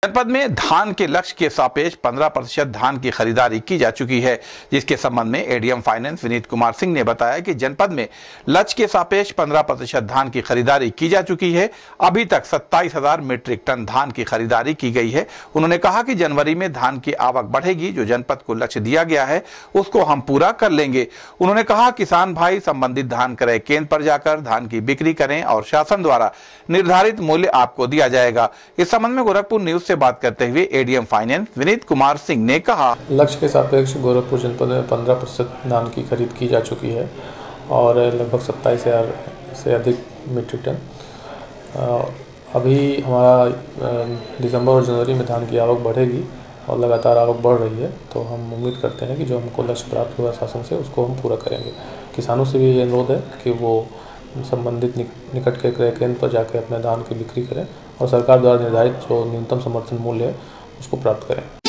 जनपद में धान के लक्ष्य के सापेक्ष 15% धान की खरीदारी की जा चुकी है, जिसके संबंध में एडीएम फाइनेंस विनीत कुमार सिंह ने बताया कि जनपद में लक्ष्य के सापेक्ष 15% धान की खरीदारी की जा चुकी है। अभी तक 27,000 मीट्रिक टन धान की खरीदारी की गई है। उन्होंने कहा कि जनवरी में धान की आवक बढ़ेगी, जो जनपद को लक्ष्य दिया गया है उसको हम पूरा कर लेंगे। उन्होंने कहा किसान भाई संबंधित धान क्रय केंद्र पर जाकर धान की बिक्री करें और शासन द्वारा निर्धारित मूल्य आपको दिया जाएगा। इस संबंध में गोरखपुर न्यूज से बात करते हुए एडीएम फाइनेंस विनीत कुमार सिंह ने कहा, लक्ष्य के सापेक्ष गोरखपुर जनपद में 15% धान की खरीद की जा चुकी है और लगभग 27,000 से अधिक मीट्रिक टन। अभी हमारा दिसंबर और जनवरी में धान की आवक बढ़ेगी और लगातार आवक बढ़ रही है, तो हम उम्मीद करते हैं कि जो हमको लक्ष्य प्राप्त हुआ शासन से उसको हम पूरा करेंगे। किसानों से भी ये अनुरोध है कि वो संबंधित निकट के क्रय केंद्र पर जाकर अपने धान की बिक्री करें और सरकार द्वारा निर्धारित जो न्यूनतम समर्थन मूल्य है उसको प्राप्त करें।